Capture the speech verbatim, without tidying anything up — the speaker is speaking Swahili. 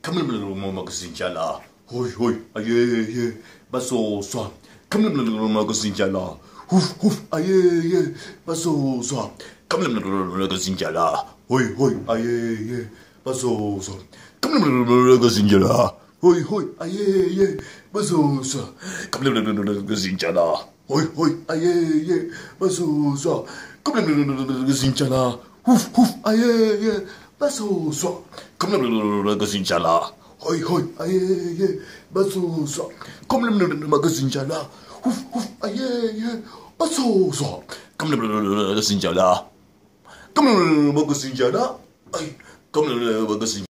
Kamla hoi hoi aye ye baso swa Kamla huf huf aye ye baso swa Kamla hoi hoi aye ye baso swa Kamla hoi hoi aye ye baso swa Kamla hoi hoi aye ye baso swa Kamla huf huf aye ye baso swa Kamla hoi hoi aye ye baso swa Kamla huf huf aye ye baso swa Kamla Kamla ay Kamla